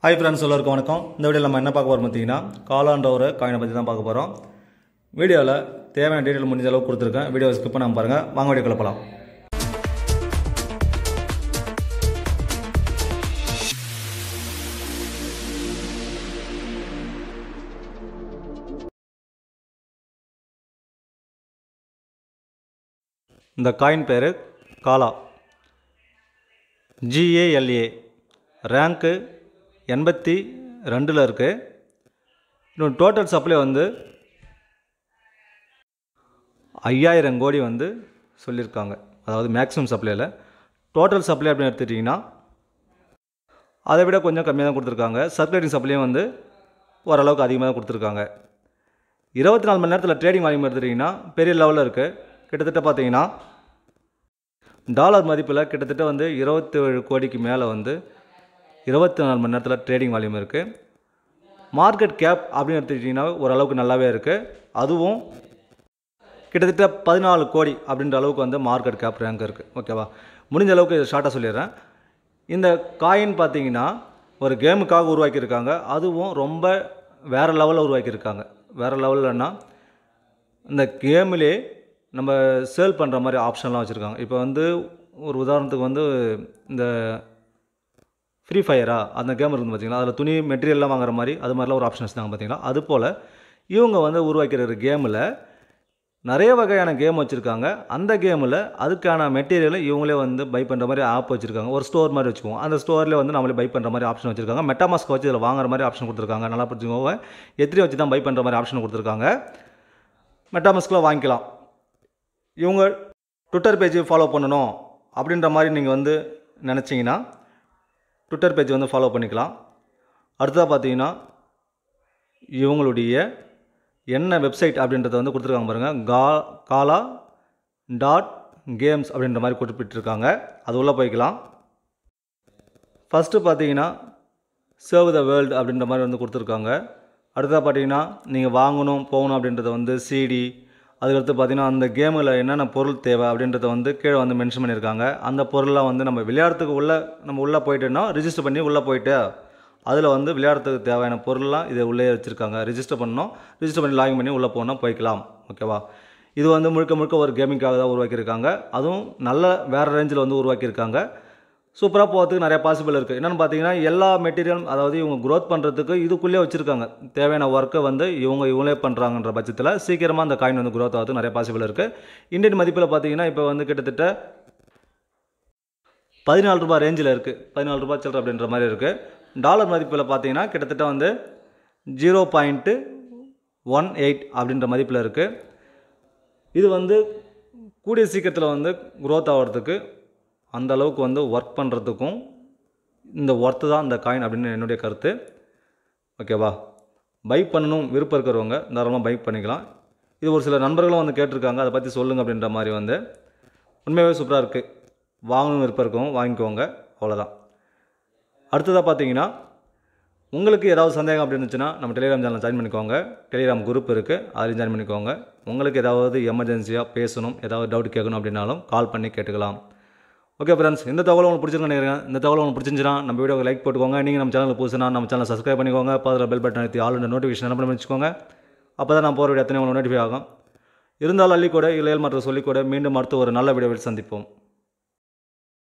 hi friends எல்லாருக்கும் வணக்கம் இந்த வீடியோல நம்ம என்ன பார்க்க போறோம் பாத்தீங்கன்னா காலான்ற ஒரு காயினை பத்தி தான் பார்க்க போறோம் வீடியோல தேவையான டீடைல் முடிஞ்ச அளவுக்கு கொடுத்திருக்கேன் வீடியோ ஸ்கிப் பண்ணாம பாருங்க வாங்க வீடியோக்குள்ள போலாம் இந்த காயின் பேரு காலா GALA ரேங்க் 82ல இருக்கு இன்னும் டோட்டல் சப்ளை வந்து 5000 கோடி வந்து சொல்லியிருக்காங்க அதாவது மேக்ஸிமம் சப்ளைல டோட்டல் சப்ளை அப்படி எடுத்துட்டீங்கன்னா அதை விட கொஞ்சம் கம்மியாக தான் கொடுத்துருக்காங்க சர்க்குலேட்டிங் சப்ளையும் வந்து ஓரளவுக்கு அதிகமாக தான் கொடுத்துருக்காங்க 24 மணி நேரத்தில் ட்ரேடிங் வால்யூம் எடுத்துட்டிங்கன்னா பெரிய லெவலில் இருக்குது கிட்டத்தட்ட பார்த்தீங்கன்னா டாலர் மதிப்பில் கிட்டத்தட்ட வந்து 27 கோடிக்கு மேலே வந்து 24 மணி நேரத்தில் ட்ரேடிங் வால்யூம் இருக்குது மார்க்கெட் கேப் அப்படின்னு எடுத்துக்கிட்டிங்கன்னா ஓரளவுக்கு நல்லாவே இருக்குது அதுவும் கிட்டத்தட்ட 14 கோடி அப்படின்ற அளவுக்கு வந்து மார்க்கெட் கேப் ரேங்க் இருக்குது ஓகேவா முடிஞ்ச அளவுக்கு ஷார்ட்டாக சொல்லிடுறேன் இந்த காயின் பார்த்தீங்கன்னா ஒரு கேமுக்காக உருவாக்கியிருக்காங்க அதுவும் ரொம்ப வேறு லெவலில் உருவாக்கியிருக்காங்க வேறு லெவல்லன்னா இந்த கேமிலே நம்ம சேல் பண்ணுற மாதிரி ஆப்ஷன்லாம் வச்சுருக்காங்க இப்போ வந்து ஒரு உதாரணத்துக்கு வந்து இந்த ஃப்ரீ ஃபயரா அந்த கேம் இருக்குது பார்த்தீங்களா அதில் துணி மெட்டீரியல்லாம் வாங்குற மாதிரி அது மாதிரிலாம் ஒரு ஆப்ஷன் வச்சுருந்தாங்க பார்த்தீங்களா அதுபோல் இவங்க வந்து உருவாக்கிற கேமில் நிறைய வகையான கேம் வச்சுருக்காங்க அந்த கேமில் அதுக்கான மெட்டீரியலை இவங்களே வந்து பை பண்ணுற மாதிரி ஆப் வச்சுருக்காங்க ஒரு ஸ்டோர் மாதிரி வச்சுக்குவோம் அந்த ஸ்டோரில் வந்து நம்மளே பை பண்ணுற மாதிரி ஆப்ஷன் வச்சுருக்காங்க மெட்டாமாஸ்க் வச்சு இதில் வாங்குற மாதிரி ஆப்ஷன் கொடுத்துருக்காங்க நல்லா பிடிச்சிக்கோங்க எத்திரி வச்சு தான் பை பண்ணுற மாதிரி ஆப்ஷன் கொடுத்துருக்காங்க மெட்டாமாஸ்கில் வாங்கிக்கலாம் இவங்க ட்விட்டர் பேஜ் ஃபாலோ பண்ணணும் அப்படின்ற மாதிரி நீங்கள் வந்து நினச்சிங்கன்னா ட்விட்டர் பேஜ் வந்து ஃபாலோ பண்ணிக்கலாம் அடுத்ததாக பார்த்தீங்கன்னா இவங்களுடைய என்ன வெப்சைட் அப்படின்றத வந்து கொடுத்துருக்காங்க பாருங்கள் kala.games அப்படின்ற மாதிரி குறிப்பிட்டிருக்காங்க அது உள்ளே போய்க்கலாம் ஃபஸ்ட்டு பார்த்தீங்கன்னா சர்வ் த வேர்ல்டு அப்படின்ற மாதிரி வந்து கொடுத்துருக்காங்க அடுத்ததாக பார்த்தீங்கன்னா நீங்கள் வாங்கணும் போகணும் அப்படின்றத வந்து சிடி அதுக்கடுத்து பார்த்தீங்கன்னா அந்த கேமில் என்னென்ன பொருள் தேவை அப்படின்றத வந்து கீழே வந்து மென்ஷன் பண்ணியிருக்காங்க அந்த பொருளாக வந்து நம்ம விளையாடுறதுக்கு உள்ளே போயிட்டோன்னா ரிஜிஸ்டர் பண்ணி உள்ளே போயிட்டு அதில் வந்து விளையாடுறதுக்கு தேவையான பொருள்லாம் இதை உள்ளே வச்சுருக்காங்க ரிஜிஸ்டர் பண்ணி லாகின் பண்ணி உள்ளே போனால் போய்க்கலாம் ஓகேவா இது வந்து முழுக்க முழுக்க ஒரு கேமிங்காக தான் உருவாக்கியிருக்காங்க அதுவும் நல்ல வேறு ரேஞ்சில் வந்து உருவாக்கியிருக்காங்க சூப்பராக போகிறதுக்கு நிறைய பாசிபிள் இருக்குது என்னென்னு பார்த்தீங்கன்னா எல்லா மெட்டீரியலும் அதாவது இவங்க க்ரோத் பண்ணுறதுக்கு இதுக்குள்ளே வச்சுருக்காங்க தேவையான ஒர்க்கை வந்து இவங்களே பண்ணுறாங்கன்ற பட்சத்தில் சீக்கிரமாக அந்த காயின் வந்து க்ரோத் ஆகிறதுக்கு நிறைய பாசிபிள் இருக்குது இந்தியன் மதிப்பில் பார்த்தீங்கன்னா இப்போ வந்து கிட்டத்தட்ட 14 ரூபா ரேஞ்சில் இருக்குது 14 ரூபா சில்லற அப்படின்ற மாதிரி இருக்குது டாலர் மதிப்பில் பார்த்தீங்கன்னா கிட்டத்தட்ட வந்து 0.18 அப்படின்ற மதிப்பில் இருக்குது இது வந்து கூடிய சீக்கிரத்தில் வந்து க்ரோத் ஆகிறதுக்கு அந்த அளவுக்கு வந்து ஒர்க் பண்ணுறதுக்கும் இந்த ஒர்த்து தான் இந்த காயின் அப்படின்னு என்னுடைய கருத்து ஓகேவா பை பண்ணணும் விருப்பம் இருக்கிறவங்க தாராளமாக பை பண்ணிக்கலாம் இது ஒரு சில நண்பர்களும் வந்து கேட்டிருக்காங்க அதை பற்றி சொல்லுங்கள் அப்படின்ற மாதிரி வந்து உண்மையாகவே சூப்பராக இருக்குது வாங்கணும் விருப்பம் இருக்கவும் வாங்கிக்கோங்க அவ்வளோதான் அடுத்ததாக பார்த்தீங்கன்னா உங்களுக்கு ஏதாவது சந்தேகம் அப்படி இருந்துச்சுன்னா நம்ம டெலிகிராம் சேனல் ஜாயின் பண்ணிக்கோங்க டெலிகிராம் குரூப் இருக்குது அதில் ஜாயின் பண்ணிக்கோங்க உங்களுக்கு ஏதாவது எமர்ஜென்சியாக பேசணும் ஏதாவது டவுட் கேட்கணும் அப்படின்னாலும் கால் பண்ணி கேட்டுக்கலாம் ஓகே ஃப்ரெண்ட்ஸ் இந்த தகவல் உங்களுக்கு பிடிச்சிருக்குன்னு நினைக்கிறேன் இந்த தகவல் உங்களுக்கு பிடிச்சிருந்துச்சுன்னா நம்ம வீடியோக்கு லைக் போட்டுக்கோங்க நீங்கள் நம்ம சேனலுக்கு புதுசுனா நம்ம சேனல் சப்ஸ்கிரைப் பண்ணிக்கோங்க அதில் பெல் பட்டன் அழுத்தி ஆல் நோட்டிஃபிகேஷன் என்ன பண்ணி வச்சுக்கோங்க அப்போ தான் நான் போகிற வீடியோ எத்தனை உங்களுக்கு நோட்டிஃபை ஆகும் இருந்தாலும் அள்ளி கூட இல்லை மற்றும் சொல்லிக்கூட மீண்டும் அடுத்து ஒரு நல்ல வீடியோவில் சந்திப்போம்